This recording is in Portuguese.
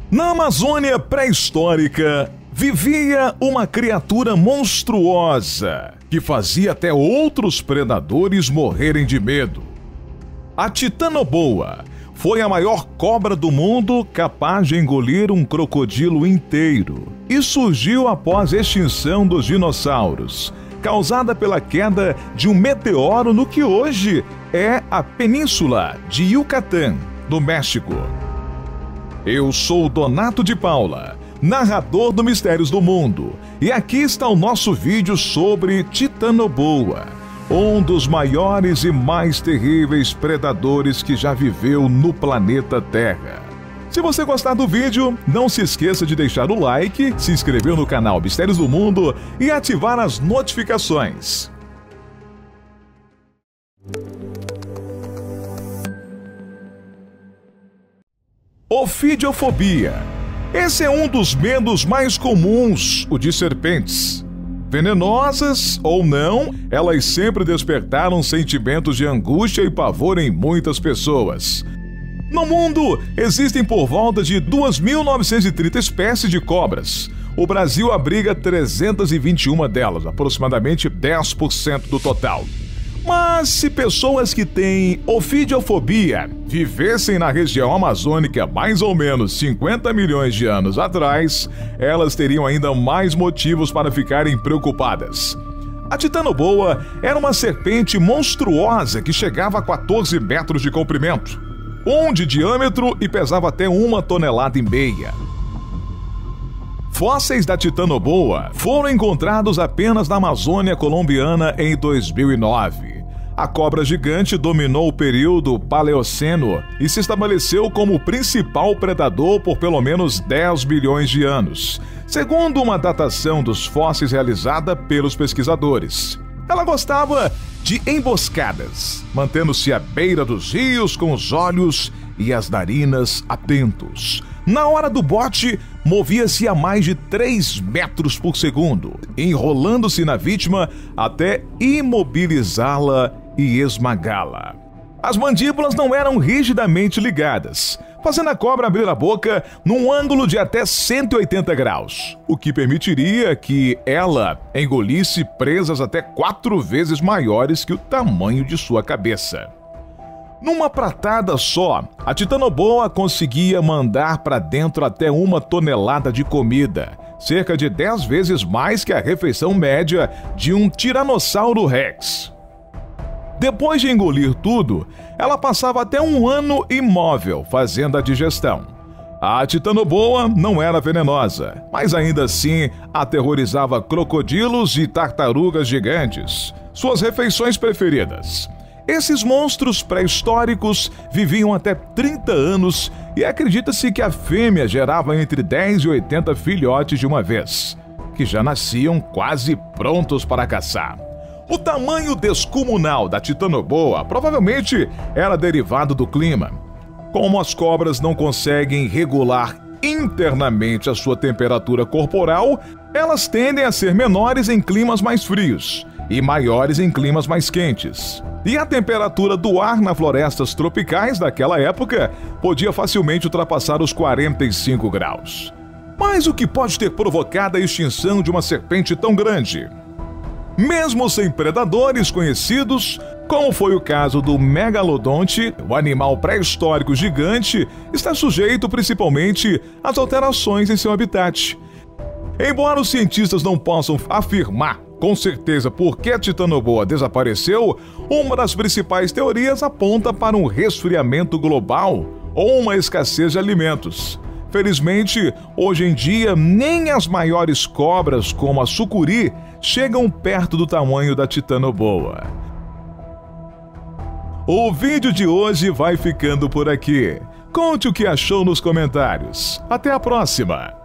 Na Amazônia pré-histórica, vivia uma criatura monstruosa que fazia até outros predadores morrerem de medo. A Titanoboa foi a maior cobra do mundo capaz de engolir um crocodilo inteiro e surgiu após a extinção dos dinossauros, causada pela queda de um meteoro no que hoje é a península de Yucatán, no México. Eu sou Donato de Paula, narrador do Mistérios do Mundo, e aqui está o nosso vídeo sobre Titanoboa, um dos maiores e mais terríveis predadores que já viveu no planeta Terra. Se você gostar do vídeo, não se esqueça de deixar o like, se inscrever no canal Mistérios do Mundo e ativar as notificações. Ofidiofobia. Esse é um dos medos mais comuns, o de serpentes. Venenosas ou não, elas sempre despertaram sentimentos de angústia e pavor em muitas pessoas. No mundo, existem por volta de 2.930 espécies de cobras. O Brasil abriga 321 delas, aproximadamente 10% do total. Mas se pessoas que têm ofidiofobia vivessem na região amazônica mais ou menos 50 milhões de anos atrás, elas teriam ainda mais motivos para ficarem preocupadas. A Titanoboa era uma serpente monstruosa que chegava a 14 metros de comprimento, 1 de diâmetro e pesava até 1,5 toneladas. Fósseis da Titanoboa foram encontrados apenas na Amazônia colombiana em 2009. A cobra gigante dominou o período Paleoceno e se estabeleceu como o principal predador por pelo menos 10 bilhões de anos, segundo uma datação dos fósseis realizada pelos pesquisadores. Ela gostava de emboscadas, mantendo-se à beira dos rios com os olhos e as narinas atentos. Na hora do bote, movia-se a mais de 3 metros por segundo, enrolando-se na vítima até imobilizá-la e esmagá-la. As mandíbulas não eram rigidamente ligadas, fazendo a cobra abrir a boca num ângulo de até 180 graus, o que permitiria que ela engolisse presas até 4 vezes maiores que o tamanho de sua cabeça. Numa pratada só, a Titanoboa conseguia mandar para dentro até 1 tonelada de comida, cerca de 10 vezes mais que a refeição média de um Tiranossauro Rex. Depois de engolir tudo, ela passava até 1 ano imóvel, fazendo a digestão. A Titanoboa não era venenosa, mas ainda assim aterrorizava crocodilos e tartarugas gigantes, suas refeições preferidas. Esses monstros pré-históricos viviam até 30 anos e acredita-se que a fêmea gerava entre 10 e 80 filhotes de uma vez, que já nasciam quase prontos para caçar. O tamanho descomunal da Titanoboa provavelmente era derivado do clima. Como as cobras não conseguem regular internamente a sua temperatura corporal, elas tendem a ser menores em climas mais frios e maiores em climas mais quentes. E a temperatura do ar nas florestas tropicais daquela época podia facilmente ultrapassar os 45 graus. Mas o que pode ter provocado a extinção de uma serpente tão grande? Mesmo sem predadores conhecidos, como foi o caso do megalodonte, o animal pré-histórico gigante está sujeito principalmente às alterações em seu habitat. Embora os cientistas não possam afirmar com certeza por que a Titanoboa desapareceu, uma das principais teorias aponta para um resfriamento global ou uma escassez de alimentos. Felizmente, hoje em dia, nem as maiores cobras, como a sucuri, chegam perto do tamanho da Titanoboa. O vídeo de hoje vai ficando por aqui. Conte o que achou nos comentários. Até a próxima!